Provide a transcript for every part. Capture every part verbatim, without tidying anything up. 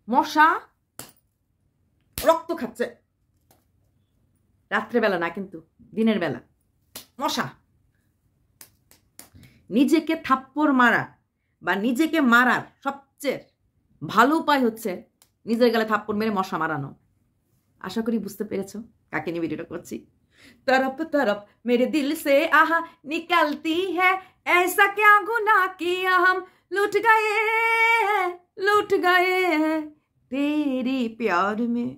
মশা রক্ত খাচ্ছে, রাত্রেবেলা না কিন্তু দিনের বেলা। মশা নিজেকে থাপ্পড় মারা বা নিজেকে মারার সবচেয়ে ভালো উপায় হচ্ছে নিজের গালে থাপ্পড় মেরে মশা মারানো। আশা করি বুঝতে পেরেছো কাকে নিয়ে ভিডিওটা করছি। तरफ तरफ मेरे दिल से आहा निकलती है, ऐसा क्या गुनाह किया हम लुट गए लुट गए तेरी प्यार में।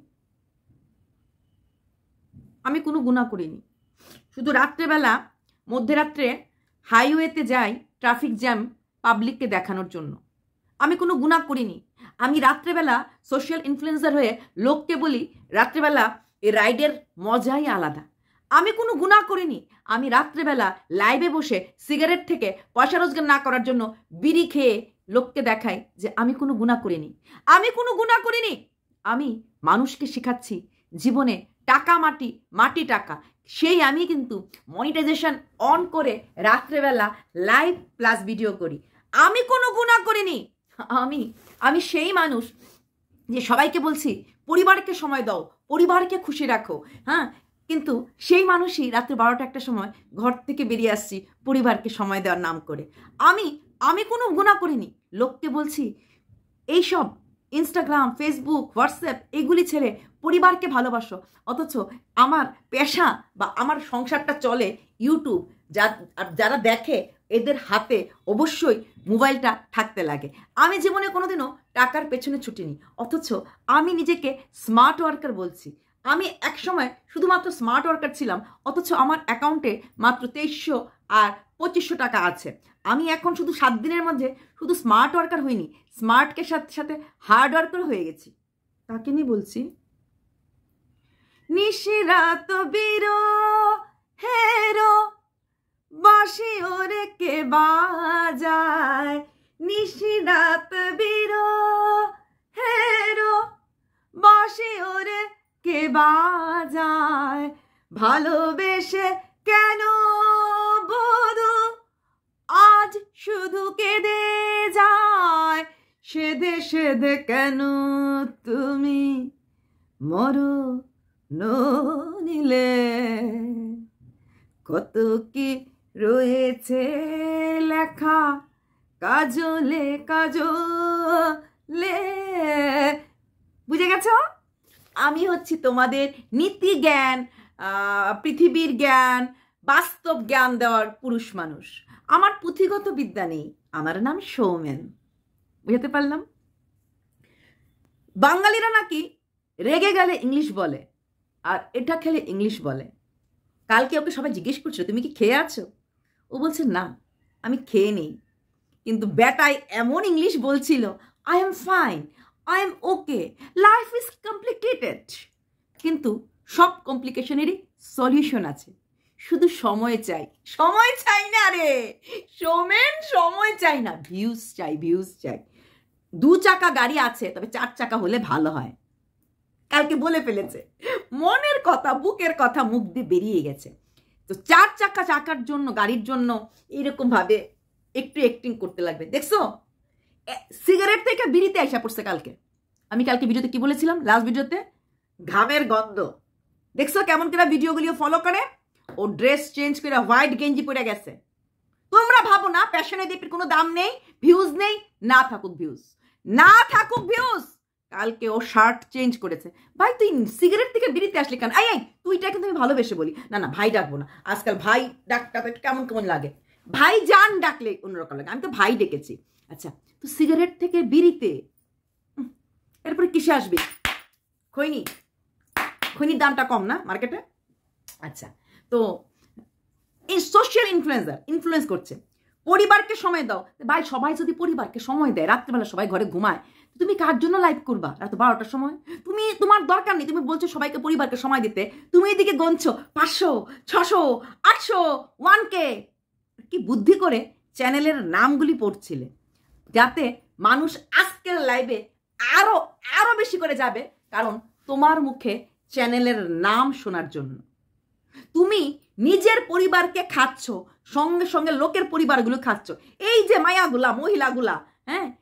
আমি কোনো গুনাহ করিনি, শুধু রাত্রেবেলা মধ্যরাত্রে হাইওয়েতে যাই ট্রাফিক জ্যাম পাবলিককে দেখানোর জন্য। আমি কোনো গুনাহ করিনি। আমি রাত্রেবেলা সোশ্যাল ইনফ্লুয়েন্সার হয়ে লোককে বলি রাত্রেবেলা এই রাইডের মজাই আলাদা। আমি কোনো গুনাহ করিনি। আমি রাত্রেবেলা লাইভে বসে সিগারেট থেকে পয়সা রোজগার না করার জন্য বিড়ি খেয়ে লোককে দেখাই যে আমি কোনো গুনাহ করিনি। আমি কোনো গুনাহ করিনি। আমি মানুষকে শেখাচ্ছি জীবনে টাকা মাটি মাটি টাকা, সেই আমি কিন্তু মনিটাইজেশন অন করে রাত্রেবেলা লাইভ প্লাস ভিডিও করি। আমি কোনো গুনাহ করিনি। আমি আমি সেই মানুষ যে সবাইকে বলছি পরিবারকে সময় দাও, পরিবারকে খুশি রাখো, হ্যাঁ, কিন্তু সেই মানুষই রাত্রে বারোটা একটা সময় ঘর থেকে বেরিয়ে আসছি পরিবারকে সময় দেওয়ার নাম করে। আমি আমি কোনো গুনাহ করিনি। লোককে বলছি এইসব ইনস্টাগ্রাম ফেসবুক হোয়াটসঅ্যাপ এগুলি ছেড়ে পরিবারকে ভালোবাসো, অথচ আমার পেশা বা আমার সংসারটা চলে ইউটিউব। যা যারা দেখে এদের হাতে অবশ্যই মোবাইলটা থাকতে লাগে। আমি জীবনে কোনোদিনও টাকার পেছনে ছুটিনি, অথচ আমি নিজেকে স্মার্ট ওয়ার্কার বলছি। আমি একসময় শুধুমাত্র স্মার্ট ওয়ার্কার ছিলাম, অথচ আমার অ্যাকাউন্টে মাত্র তেইশশো আর পঁচিশশো টাকা আছে। আমি এখন শুধু সাত দিনের মধ্যে শুধু স্মার্ট ওয়ার্কার হইনি, স্মার্টকে সাথে সাথে হার্ড ওয়ার্কার হয়ে গেছি। তাকে নিয়ে বলছি নিশিরাত বিরো হেরো বাঁশি ওরে কে বাজায়, নিশিরাত বিরো হেরো বাঁশি ওরে কে বাজায়, ভালোবেসে কেন বধু আজ শুধু কেঁদে যায়, সেদে সেদে কেন তুমি মরো নিলে, কত কি রয়েছে লেখা কাজলে কাজলে। বুঝে গেছো? আমি হচ্ছি তোমাদের নীতি জ্ঞান, পৃথিবীর জ্ঞান, বাস্তব জ্ঞান দেওয়ার পুরুষ মানুষ। আমার পুঁথিগত বিদ্যা নেই, আমার নাম সৌমেন। বুঝতে পারলাম? বাঙালিরা নাকি রেগে গেলে ইংলিশ বলে আর এটা খেলে ইংলিশ বলে। কালকে ওকে সবাই জিজ্ঞেস করছিল তুমি কি খেয়ে আছো? ও বলছে না আমি খেয়ে নেই, কিন্তু বেটাই এমন ইংলিশ বলছিল I am fine, I am okay, life is complicated. কিন্তু সব কমপ্লিকেশনেরই সলিউশন আছে, শুধু সময় চাই। সময় চাই না রে সৌমেন, সময় চাই না, ভিউজ চাই, ভিউজ চাই। দু চাকা গাড়ি আছে, তবে চার চাকা হলে ভালো হয়। কালকে বলে ফেলেছে, মনের কথা বুকের কথা মুখ দিয়ে বেরিয়ে গেছে। তো চার চাকা চাকার জন্য গাড়ির জন্য এইরকম ভাবে একটু অ্যাক্টিং করতে লাগবে। দেখছো সিগারেট থেকে বিড়িতে আইসা পড়ছে কালকে। আমি কালকে ভিডিওতে কি বলেছিলাম? লাস্ট ভিডিওতে ঘামের গন্ধ। দেখছো কেমন করে ভিডিওগুলিও ফলো করে? ও ড্রেস চেঞ্জ করে হোয়াইট গেঞ্জি পরে গেছে। তোমরা ভাবো না প্যাশনে দিয়ে কোনো দাম নেই, ভিউজ নেই? না থাকুক ভিউজ, না থাকুক ভিউজ। কালকে ও শার্ট চেঞ্জ করেছে। ভাই তুই সিগারেট থেকে বিড়িতে আসলি কেন? আই আই তুইটা কিন্তু আমি ভালোবেসে বলি। না না ভাই ডাকবো না, আজকাল ভাই ডাকটা তো কেমন কেমন লাগে। ভাই জান ডাকলে অন্যরকম লাগে, আমি তো ভাই ডেকেছি। আচ্ছা তো সিগারেট থেকে বিড়িতে, এরপরে কিসে আসবি? খৈনি, খৈনির দামটা কম না মার্কেটে? আচ্ছা তো এই সোশ্যাল ইনফ্লুয়েন্সার ইনফ্লুয়েন্স করছে পরিবারকে সময় দাও। ভাই সবাই যদি পরিবারকে সময় দেয়, রাত্রেবেলা সবাই ঘরে ঘুমায়, তুমি কার জন্য লাইভ করবা রাত বারোটার সময়? তুমি তোমার দরকার নেই, তুমি বলছো সবাইকে পরিবারকে সময় দিতে, তুমি এদিকে গণছো পাঁচশো ছশো আটশো ওয়ান কে। কি বুদ্ধি করে চ্যানেলের নামগুলি পড়ছিলে যাতে মানুষ আজকের লাইভে আরো আরো বেশি করে যাবে, কারণ তোমার মুখে চ্যানেলের নাম শোনার জন্য। তুমি নিজের পরিবারকে খাচ্ছ, সঙ্গে সঙ্গে লোকের পরিবারগুলো খাচ্ছ। এই যে মায়াগুলা মহিলাগুলা, হ্যাঁ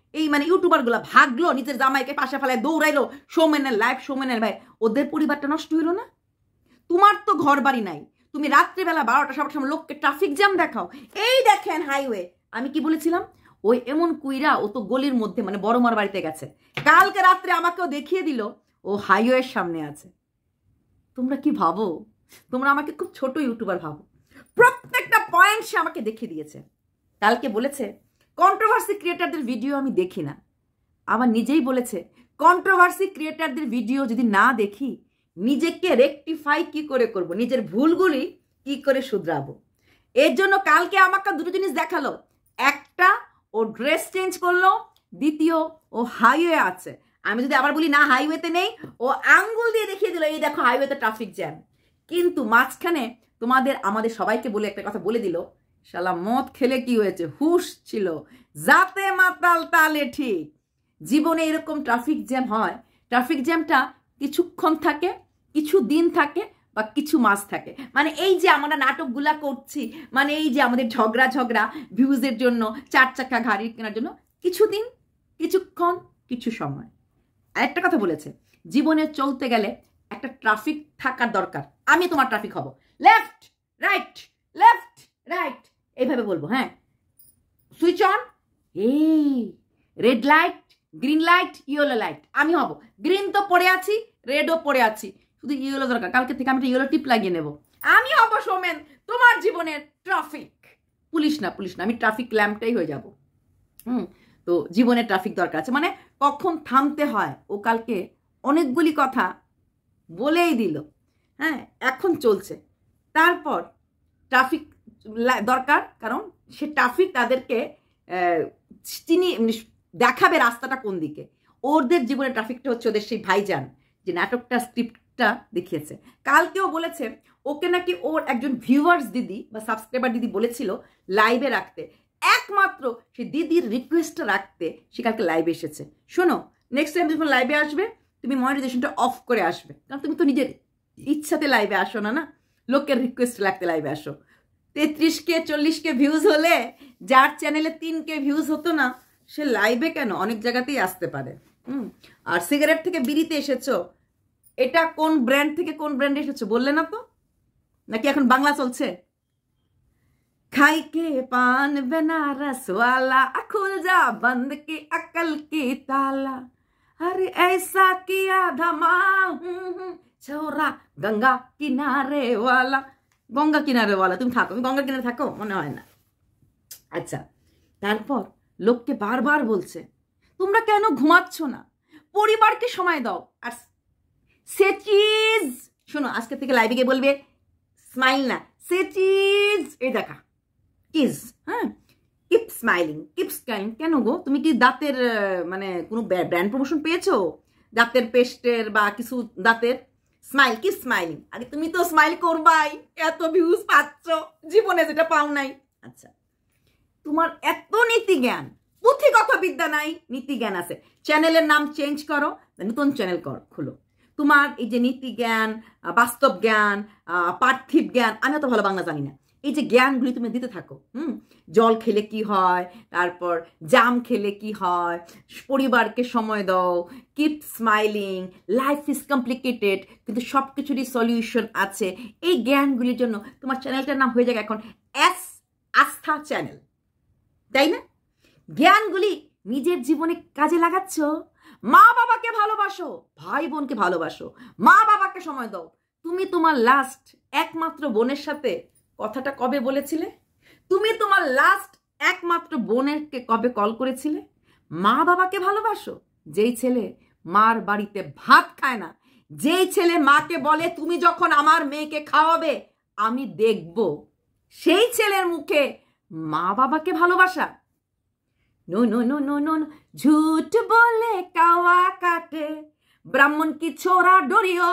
এই মানে ইউটিউবারগুলো ভাগলো, নিজের জামাইকে পাশে ফেলায় দৌড়াইলো, সৌমেনের লাইফ, সৌমেনের ভাই, ওদের পরিবারটা নষ্ট হইলো না? তোমার তো ঘর বাড়ি নাই, তুমি রাত্রিবেলা বারোটা সাতটার সময় লোককে ট্রাফিক জ্যাম দেখাও। এই দেখেন হাইওয়ে, আমি কি বলেছিলাম, ওই এমন কুইরা ও তো গলির মধ্যে মানে বড় মার বাড়িতে গেছে, কালকে রাত্রে আমাকেও দেখিয়ে দিল ও হাইওয়ের সামনে আছে। তোমরা কি ভাবো? তোমরা আমাকে খুব ছোট ইউটিউবার ভাবো, প্রত্যেকটা পয়েন্ট সে আমাকে দেখিয়ে দিয়েছে। কালকে বলেছে কন্ট্রোভার্সি ক্রিয়েটারদের ভিডিও আমি দেখি না, আবার নিজেই বলেছে কন্ট্রোভার্সি ক্রিয়েটারদের ভিডিও যদি না দেখি নিজেকে রেকটিফাই কি করে করব, নিজের ভুলগুলি কি করে শুধরাবো। এর জন্য কালকে আমাকে দুটো জিনিস দেখালো, একটা ও ড্রেস চেঞ্জ করলো, দ্বিতীয় ও হাইওয়ে আছে। আমি যদি আবার বলি না হাইওয়েতে নেই, ও আঙ্গুল দিয়ে দেখিয়ে দিল এই দেখো হাইওয়েতে ট্রাফিক জ্যাম। কিন্তু মাঝখানে তোমাদের আমাদের সবাইকে বলে একটা কথা বলে দিল, শালা মদ খেলে কি হয়েছে, হুশ ছিল, যাতে মাতাল তালে ঠিক। জীবনে এরকম ট্রাফিক জ্যাম হয়, ট্রাফিক জ্যামটা কিছুক্ষণ থাকে, কিছু দিন থাকে বা কিছু মাস থাকে। মানে এই যে আমরা নাটকগুলা করছি, মানে এই যে আমাদের ঝগড়া ঝগড়া ভিউজের জন্য, চার চাকা গাড়ি কেনার জন্য, কিছুদিন, কিছুক্ষণ, কিছু সময়। একটা কথা বলেছে, জীবনে চলতে গেলে একটা ট্রাফিক থাকার দরকার। আমি তোমার ট্রাফিক হব, লেফট রাইট লেফট রাইট এইভাবে বলবো, হ্যাঁ সুইচ অন, এই red light green light yellow light, আমি হব। গ্রিন তো পড়ে আছি, রেডও পড়ে আছি, শুধু ইয়েলো দরকার, কালকে থেকে আমি ইয়েলো টিপ লাগিয়ে নেব। আমি হব সৌমেন তোমার জীবনের ট্রাফিক, পুলিশ না পুলিশ না, আমি ট্রাফিক ল্যাম্পটাই হয়ে যাব। হুম, তো জীবনে ট্রাফিক দরকার আছে, মানে কখন থামতে হয় ও কালকে অনেকগুলি কথা বলেই দিল। হ্যাঁ, এখন চলছে, তারপর ট্রাফিক দরকার, কারণ সে ট্রাফিক তাদেরকে চিনি দেখাবে রাস্তাটা কোন দিকে। ওদের জীবনে ট্রাফিকটা হচ্ছে ওদের সেই ভাইজান যে নাটকটা স্ক্রিপ্টটা দেখিয়েছে। কালকেও বলেছে ওকে নাকি ওর একজন ভিউয়ার্স দিদি বা সাবস্ক্রাইবার দিদি বলেছিল লাইভে রাখতে, একমাত্র সে দিদির রিকোয়েস্টটা রাখতে সে কালকে লাইভে এসেছে। শোনো, নেক্সট টাইম যখন লাইভে আসবে তুমি মনিটাইজেশনটা অফ করে আসবে, কারণ তুমি তো নিজের ইচ্ছাতে লাইভে আসো না, না লোকের রিকোয়েস্ট লাগতে লাইভে আসো। তেত্রিশ কে চল্লিশ কে ভিউজ হলে যার চ্যানেলে তিন কে ভিউজ হতো না, সে লাইভে কেন অনেক জায়গাতেই আসতে পারে। হুম, আর সিগারেট থেকে বিড়িতে এসেছো, এটা কোন ব্র্যান্ড থেকে কোন ব্র্যান্ডে এসেছো বললে না তো, নাকি এখন বাংলা চলছে? খাই কে পান বেনারস वाला खुल जा बंद के अकल के ताला, अरे ऐसा किया धमाल छोरा गंगा किनारे वाला। গঙ্গা কিনারে वाला তুমি থাকো, তুমি গঙ্গা কিনারে থাকো মনে হয় না। আচ্ছা, তারপর লোককে বারবার বলছে তোমরা কেন ঘুমাচ্ছ না, পরিবারকে সময় দাও। আর সে চিজ শোনো, আজকে থেকে লাইভে গিয়ে বলবে স্মাইল না, সে চিজ, এই দেখা কিস, হ্যাঁ কিপ স্মাইলিং কিপ স্মাইলিং। কেন গো, তুমি কি দাঁতের মানে কোনো ব্র্যান্ড প্রমোশন পেয়েছো, দাঁতের পেস্টের বা কিছু দাঁতের? স্মাইল কিপ স্মাইলিং, আরে তুমি তো স্মাইল করবাই, এত ভিউজ পাচ্ছ, জীবনে যেটা পাও নাই। আচ্ছা, তোমার এত নীতি জ্ঞান, পুঁথিগত বিদ্যা নাই, নীতি জ্ঞান আছে, চ্যানেলের নাম চেঞ্জ করো, নতুন চ্যানেল খোলো। তোমার এই যে নীতি জ্ঞান, বাস্তব জ্ঞান, পার্থিব জ্ঞান, আমি তো ভালো বাংলা জানি না, এই যে জ্ঞানগুলি তুমি দিতে থাকো। হুম, জল খেলে কি হয়, তারপর জাম খেলে কি হয়, পরিবারকে সময় দাও, keep smiling, life is complicated, কিন্তু সব কিছুরই সলিউশন আছে। এই জ্ঞানগুলির জন্য তোমার চ্যানেলটার নাম হয়ে যাবে এখন এস আস্থা চ্যানেল, তাই না? জ্ঞানগুলি নিজের জীবনে কাজে লাগাচ্ছ, মা বাবাকে ভালোবাসো, ভাই বোনকে ভালোবাসো, মা বাবাকে সময় দাও। তুমি তোমার লাস্ট একমাত্র বোনের সাথে কথাটা কবে বলেছিলে? তুমি তোমার লাস্ট একমাত্র বোনেরকে কবে কল করেছিলে? মা বাবাকে ভালোবাসো। যেই ছেলে মার বাড়িতে ভাত খায় না, যেই ছেলে মাকে বলে তুমি যখন আমার মেয়েকে খাওয়াবে আমি দেখব, সেই ছেলের মুখে মা বাবাকে ভালোবাসা। No no no no no झूठ बोले कावा काटे, ब्राह्मण की छोरा डोरियो,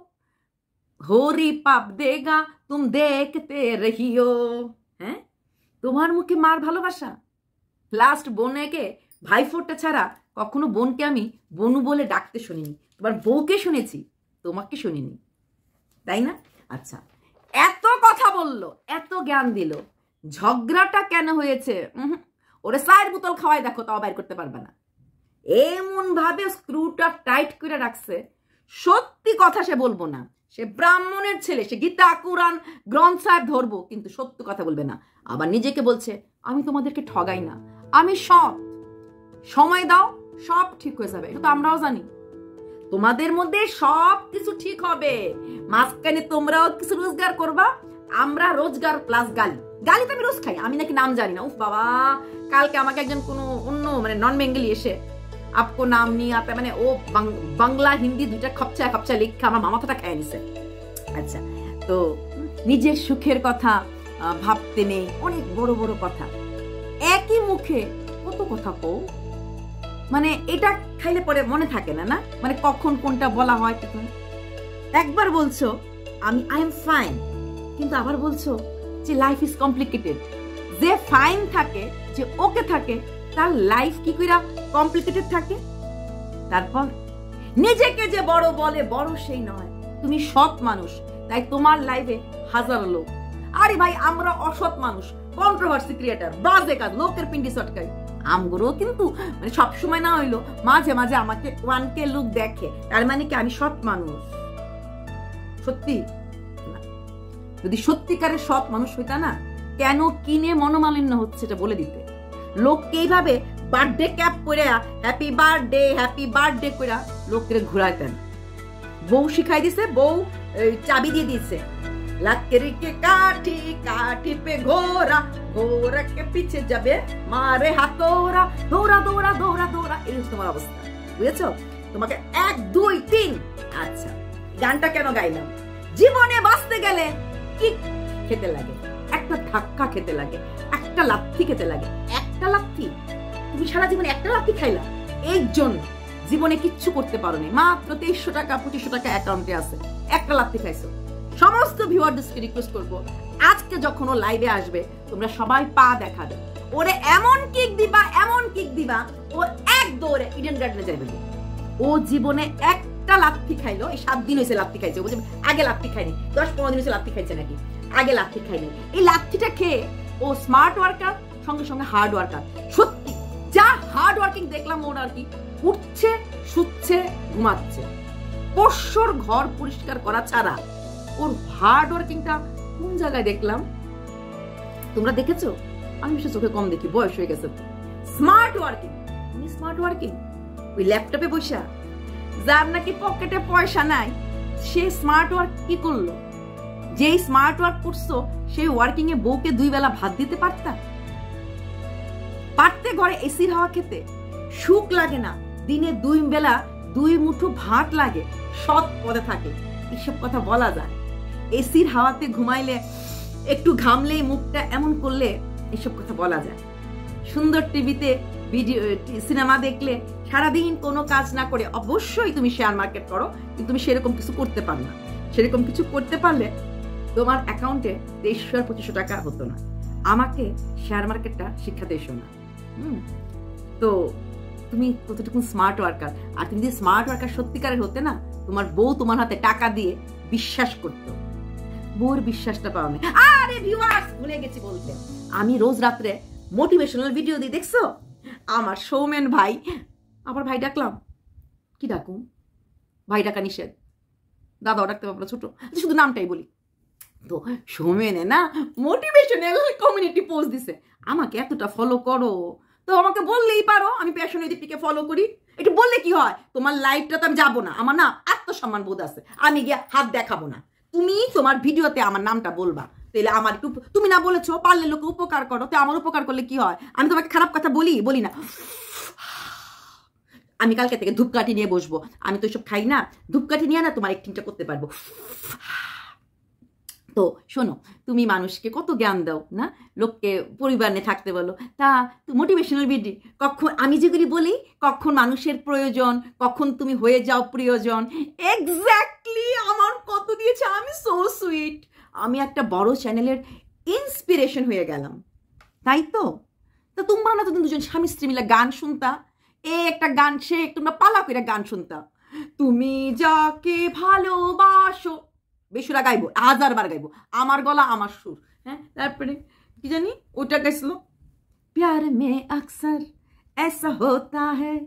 होरी पाप देगा तुम देखते रहियो। হ্যাঁ, তোমার মুখে মার ভালোবাসা। লাস্ট বোনকে ভাইফোঁটা ছাড়া কখনো বোনকে আমি বনু বলে ডাকতে শুনিনি, তোমার বউকে শুনেছি, তোমাকে শুনিনি, তাই না? আচ্ছা, এত কথা বললো, এত জ্ঞান দিল, ঝগড়াটা কেন হয়েছে? ওরে চায়ের বোতল খাওয়াই দেখো, তাও বাইর করতে পারবে না। এমন ভাবে স্ক্রুটা টাইট করে রাখছে, সত্যি কথা সে বলবো না। সে ব্রাহ্মণের ছেলে, সে গীতা কুরআন গ্রন্থ সাহেব ধরবো, কিন্তু সত্য কথা বলবে না। আবার নিজেকে বলছে আমি তোমাদেরকে ঠগাই না, আমি সৎ, সময় দাও সব ঠিক হয়ে যাবে। এটা তো আমরাও জানি, তোমাদের মধ্যে সব কিছু ঠিক হবে, মাঝখানে তোমরাও কিছু রোজগার করবা, আমরা রোজগার প্লাস গালি। গালি তো আমি রোজ খাই, আমি নাকি নাম জানি না। উফ বাবা, কালকে আমাকে একজন কোনো অন্য মানে নন বেঙ্গলি এসে আপকো নাম নিয়ে আতে, মানে ও বাংলা হিন্দি দুইটা খপচা খপচা লিখা আমার মামাথাটা খায় নিছে। আচ্ছা, তো নিজের সুখের কথা ভাবতে নেই, অনেক বড় বড় কথা, একই মুখে কত কথা কও, মানে এটা খাইলে পরে মনে থাকে না, না মানে কখন কোনটা বলা হয়। একবার বলছো আমি আই এম ফাইন, কিন্তু আবার বলছো যে লাইফ ইজ কমপ্লিকেটেড। যে ফাইন থাকে, যে ওকে থাকে, তার লাইফ কি কইরা কমপ্লিকেটেড থাকে। তারপর নিজেকে যে বড় বলে, বড় সেই নয়। তুমি সৎ মানুষ, তাই তোমার লাইফে হাজার লোক। আরে ভাই, আমরা অসৎ মানুষ, কন্ট্রোভার্সি ক্রিয়েটার, বাজে কাজ, লোকের পিন্ডি চটকাই। আমগুলো কিন্তু মানে সবসময় না হইলো, মাঝে মাঝে আমাকে ওয়ান কে লোক দেখে, তার মানে কি আমি সৎ মানুষ? সত্যি না। যদি সত্যিকারের সৎ মানুষ হইতা না, কেন কিনে মনোমালিন্য হচ্ছে এটা বলে দিতে। লোককে এইভাবে বার্থডে ক্যাপ করে হ্যাপি বার্থডে হ্যাপি বার্থডে করে লোককে ঘুরাইতেন। বউ শিখাই দিছে, বউ চাবি দিয়ে দিচ্ছে, लकड़ी के काठी काठी पे घोड़ा घोड़ा के पीछे যাবে মারে হাতোরা দৌড়া দৌড়া দৌড়া দৌড়া। এই তোমার অবস্থা, বুঝেছো? তোমাকে এক দুই তিন। আচ্ছা, গানটা কেন গাইলাম? জীবনে বাঁচতে গেলে কি খেতে লাগে? একটা ধাক্কা খেতে লাগে, একটা লাথি খেতে লাগে। একটা লাথি, তুমি সারা জীবনে একটা লাথি খাইলা, এই জন্য জীবনে কিচ্ছু করতে পারো নি। মাত্র তেইশশো টাকা পঁচিশশো টাকা অ্যাকাউন্টে আছে, একটা লাথি খাইছো। সমস্ত ভিউয়ারদেরকে রিকোয়েস্ট করবো, আজকে যখন ও লাইভে আসবে তোমরা সবাই পা দেখাবে, ওরে এমন কিক দিবা, এমন কিক দিবা, ও এক দৌড়ে ইডেন গার্ডেনে যাবে। ও জীবনে একটা লাথি খাইলো, এই সাত দিন হয়েছে লাথি খাইছে, বুঝলি? আগে লাথি খাইনি, দশ পনেরো দিন হয়েছে লাথি খাইছে নাকি, আগে লাথি খাইনি। এই লাথিটা খেয়ে ও স্মার্ট ওয়ার্কার, সঙ্গে সঙ্গে হার্ড ওয়ার্কার। সত্যি যা হার্ড ওয়ার্কিং দেখলাম ওর, আর কি উঠছে, শুচ্ছে, ঘুমাচ্ছে, পোষ্যর ঘর পরিষ্কার করা ছাড়া ওর হার্ড ওয়ার্কিংটা কোন জায়গায় দেখলাম? তোমরা দেখেছো? আমি বেশি চোখে কম দেখি, বয়স হয়ে গেছে। স্মার্ট ওয়ার্কিং, তুমি স্মার্ট ওয়ার্কিং ওই ল্যাপটপে বসা, যার নাকি পকেটে পয়সা নাই, সে স্মার্ট ওয়ার্ক কি করলো? যেই স্মার্ট ওয়ার্ক করছো সেই ওয়ার্কিং এ বউকে দুই বেলা ভাত দিতে পারতা? পারতে ঘরে এসির হাওয়া খেতে? সুখ লাগে না? দিনে দুই বেলা দুই মুঠো ভাত লাগে, সৎ পদে থাকে, এসব কথা বলা যায়? এসির হাওয়াতে ঘুমাইলে, একটু ঘামলেই মুখটা এমন করলে, এসব কথা বলা যায়? সুন্দর টিভিতে ভিডিও সিনেমা দেখলে, সারাদিন কোনো কাজ না করে অবশ্যই তুমি শেয়ার মার্কেট করো, কিন্তু তুমি সেরকম কিছু করতে পারো না। সেরকম কিছু করতে পারলে তোমার অ্যাকাউন্টে তেইশশো আর পঁচিশশো টাকা হতো না। আমাকে শেয়ার মার্কেটটা শিক্ষাতে এসো না। হম তো তুমি কতটুকু স্মার্ট ওয়ার্কার? আর তুমি যদি স্মার্ট ওয়ার্কার সত্যিকারের হতে না, তোমার বউ তোমার হাতে টাকা দিয়ে বিশ্বাস করতো। বউর বিশ্বাসটা পাও না। আরে ভিউয়ার্স, ভুলে গেছি বলতে, আমি রোজ রাত্রে মোটিভেশনাল ভিডিও দিই, দেখছো? আমার সৌমেন ভাই, আবার ভাই ডাকলাম, কি ডাকুম? ভাই ডাকা নিষেধ, দাদাও ডাকতে পারবো না, ছোট, শুধু নামটাই বলি। তো সৌমেনে না মোটিভেশনাল কমিউনিটি পোস্ট দিছে, আমাকে এতটা ফলো করো, তো আমাকে বললেই পারো আমি প্যাশন দীপিকে ফলো করি। একটু বললে কি হয়? তোমার লাইভটা তো আমি যাবো না, আমার না আত্মসম্মান বোধ আছে, আমি গিয়া হাত দেখাবো না। তুমি তোমার ভিডিওতে আমার নামটা বলবা, তাহলে আমার একটু, তুমি না বলেছো পারলে লোকে উপকার করো, তো আমার উপকার করলে কি হয়? আমি তোমাকে খারাপ কথা বলি বলি না? আমি কালকে থেকে ধূপকাঠি নিয়ে বসবো, আমি তো এসব খাই না, ধূপকাঠি নিয়ে না তোমার একটিংটা করতে পারবো। তো শোনো, তুমি মানুষকে কত জ্ঞান দাও না, লোককে পরিবার নিয়ে থাকতে বলো, তা মোটিভেশনাল ভিডিও কখন আমি যেগুলি বলি, কখন মানুষের প্রয়োজন, কখন তুমি হয়ে যাও প্রিয়জন, এক্স্যাক্টলি আমার কত দিয়েছে। আমি সো সুইট, আমি একটা বড় চ্যানেলের ইন্সপিরেশন হয়ে গেলাম, তাই তো? তো তোমরা না তো দুজন স্বামী স্ত্রী মিলে গান শুনতা, এ একটা গান, সে তোমরা পালা করে গান শুনতা, তুমি যাকে ভালোবাসো, বেসুরা গাইবো, হাজার বার গাইবো, আমার গলা আমার সুর। হ্যাঁ, তারপরে কি জানি ওটা গাইছিল, প্যার মে আকসর ऐसा होता है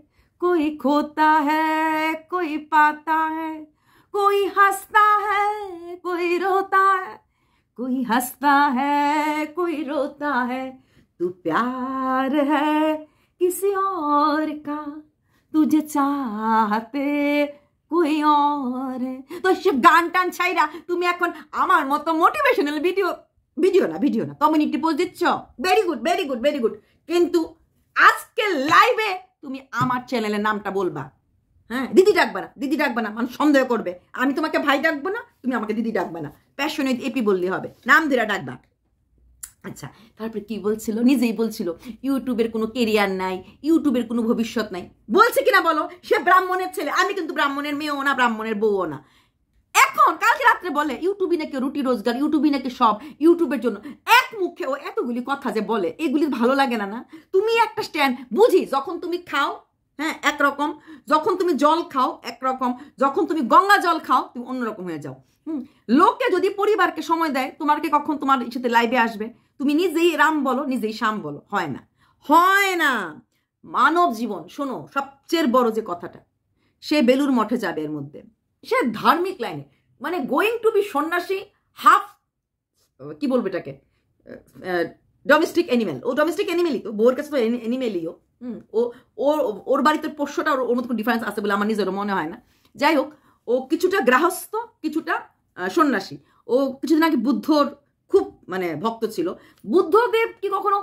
कोई खोता है कोई पाता है, कोई हंसता है कोई रोता है, कोई हंसता है कोई रोता है, तू प्यार है किसी और का, तुझे चाहते कोई और है। তো সব গান টান ছাইরা তুমি এখন আমার মতো মোটিভেশনাল ভিডিও ভিডিও না ভিডিও না কমিউনিটি পোস্ট দিচ্ছ, very good very good very good, কিন্তু আজকে লাইভে তুমি আমার চ্যানেলের নামটা বলবা। হ্যাঁ, দিদি ডাকবা না, দিদি ডাকবা না, মানুষ সন্দেহ করবে। আমি তোমাকে ভাই ডাকবো না, তুমি আমাকে দিদি ডাকবা না, প্যাশনেট এপি বললে হবে, নাম ধরে ডাকবা। আচ্ছা, তারপরে কি বলছিল, নিজেই বলছিল ইউটিউবের কোনো কেরিয়ার নাই, ইউটিউবের কোনো ভবিষ্যৎ নাই, বলছে কিনা বলো? সে ব্রাহ্মণের ছেলে, আমি কিন্তু ব্রাহ্মণের মেয়েও না, ব্রাহ্মণের বউও না। এখন কালকে রাত্রে বলে ইউটিউবই নাকি রুটি রোজগার, ইউটিউবই নাকি সব, ইউটিউবের জন্য। এক মুখে ও এতগুলি কথা যে বলে, এগুলি ভালো লাগে না? না, তুমি একটা স্ট্যান্ড বুঝি, যখন তুমি খাও হ্যাঁ একরকম, যখন তুমি জল খাও একরকম, যখন তুমি গঙ্গা জল খাও তুমি অন্যরকম হয়ে যাও। হুম, লোকে যদি পরিবারকে সময় দেয়, তোমাকে কখন তোমার সাথে লাইভে আসবে, তুমি নিজেই রাম বলো, নিজেই শ্যাম বলো, হয় না, হয় না। মানব জীবন, শোনো, সবচেয়ে বড় যে কথাটা, সে বেলুর মঠে যাবে, এর মধ্যে সে ধার্মিক লাইনে, মানে গোয়িং টু বি সন্ন্যাসী, হাফ কি বলবো এটাকে, ডোমেস্টিক অ্যানিমেল। ও ডোমেস্টিক অ্যানিমেলই তো, বউয়ের কাছে তো অ্যানিমেলই ও। হুম, ও ওর ওর বাড়িতে পোষ্যটা ওর মতো কোনো ডিফারেন্স আছে বলে আমার নিজেরও মনে হয় না। যাই হোক, ও কিছুটা গৃহস্থ, কিছুটা সন্ন্যাসী। ও কিছুদিন আগে বুদ্ধর খুব মানে ভক্ত ছিল। বুদ্ধদেব কি কখনো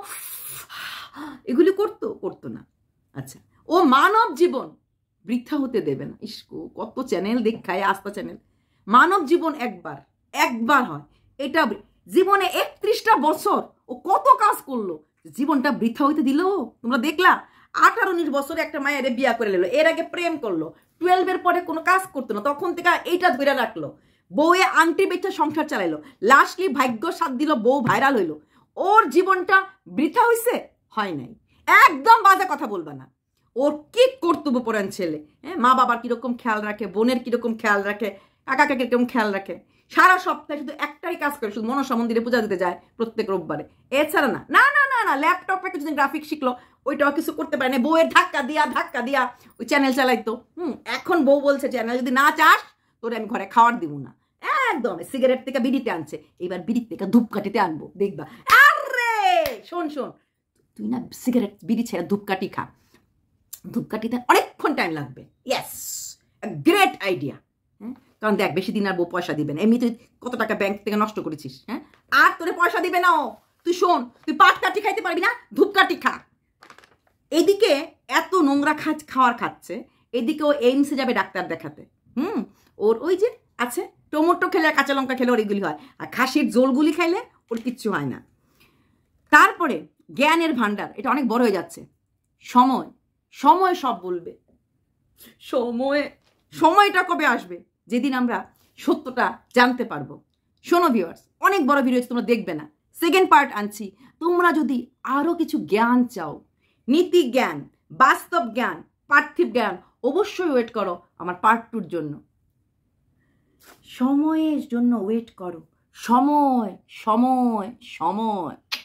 এগুলি করতো? করতো না। আচ্ছা, ও মানব জীবন বৃথা হতে দেবে না। ইস্কো কত চ্যানেল দেখায়, আস্থা চ্যানেল। মানব জীবন একবার একবার হয়, এটা জীবনে একত্রিশটা বছর ও কত কাজ করলো, জীবনটা বৃথা হইতে দিল? তোমরা দেখলা, আঠারো উনিশ বছরে একটা মায়ের বিয়া করে নিল, এর আগে প্রেম করলো, টুয়েলভের পরে কোনো কাজ করতো না, তখন থেকে এইটা ধরে রাখলো, বউয়ে আংটি বেচা সংসার চালাইলো, লাস্টলি ভাগ্য সাথ দিল, বউ ভাইরাল হইলো। ওর জীবনটা বৃথা হয়েছে? হয় নাই। একদম বাজে কথা বলবা না। ওর কি কর্তব্যপরায়ণ ছেলে, হ্যাঁ, মা বাবার কিরকম খেয়াল রাখে, বোনের কিরকম খেয়াল রাখে, কাকা কাকে কিরকম খেয়াল রাখে, সারা সপ্তাহে শুধু একটাই কাজ করে, শুধু মনসা মন্দিরে পূজা দিতে যায় প্রত্যেক রোববারে, এছাড়া না। না না না না ল্যাপটপে কিছুদিন গ্রাফিক শিখলো, ওইটাও কিছু করতে পারে না, বউয়ের ধাক্কা দিয়া ধাক্কা দিয়া ওই চ্যানেল চালাইতো। হুম, এখন বউ বলছে চ্যানেল যদি না চাস তোরে আমি ঘরে খাওয়ার দিব না। একদম সিগারেট থেকে বিড়িতে আনছে, এবার বিড়ির থেকে ধূপকাঠিতে আনবো, দেখবা। আরে শোন শোন, তুই না সিগারেট বিড়ি ছেড়ে ধূপকাঠি খা, ধূপকাঠিতে অনেকক্ষণ টাইম লাগবে। Yes, great idea. হ্যাঁ, কারণ দেখ, বেশি দিন আর বউ পয়সা দিবে না, এমনি তুই কত টাকা ব্যাংক থেকে নষ্ট করেছিস। হ্যাঁ, আর তোরে পয়সা দিবে না ও। তুই শোন, তুই পাট কাঠি খাইতে পারবি না, ধূপকাঠি খা। এদিকে এত নোংরা খা খাওয়ার খাচ্ছে, এদিকে ও এইমসে যাবে ডাক্তার দেখাতে। হুম, ওর ওই যে আছে টমেটো খেলে আর কাঁচা লঙ্কা খেলে ওর এগুলি হয়, আর খাসির জোলগুলি খাইলে ওর কিচ্ছু হয় না। তারপরে জ্ঞানের ভান্ডার, এটা অনেক বড় হয়ে যাচ্ছে। সময় সময় সব বলবে। সময় সময়টা কবে আসবে যেদিন আমরা সত্যটা জানতে পারবো? শোনো ভিউয়ার্স, অনেক বড় ভিডিও তোমরা দেখবে না, সেকেন্ড পার্ট আনছি। তোমরা যদি আরো কিছু জ্ঞান চাও, নীতি জ্ঞান, বাস্তব জ্ঞান, পার্থিব জ্ঞান, অবশ্যই ওয়েট করো আমার পার্ট টুর জন্য। সময়ের জন্য ওয়েট করো, সময় সময় সময়।